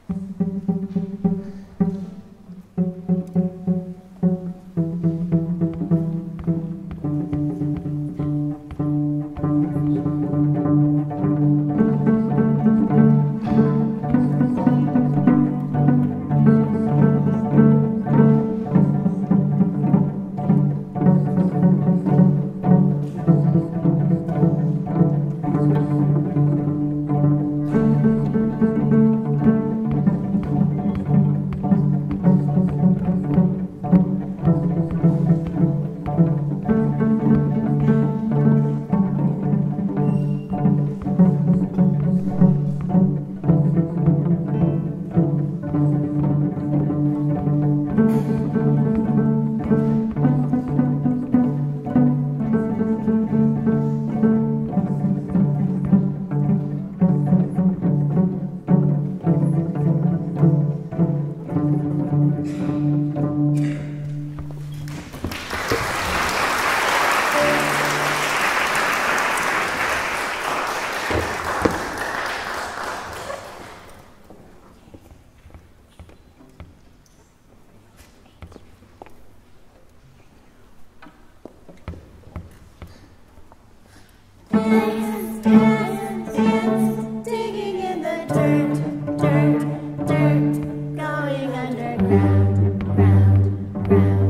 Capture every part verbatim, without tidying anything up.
Dance, dance, dance, digging in the dirt, dirt, dirt, going underground, round, round,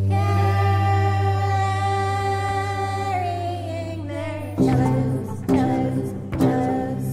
carrying their cellos, cellos, cellos.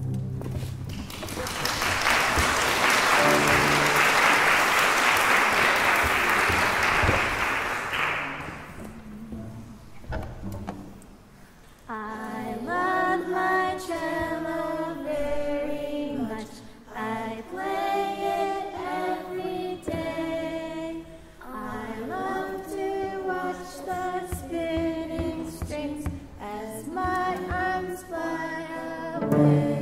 I love my cello very much. I play it every day. I love to watch the spinning strings as my arms fly away.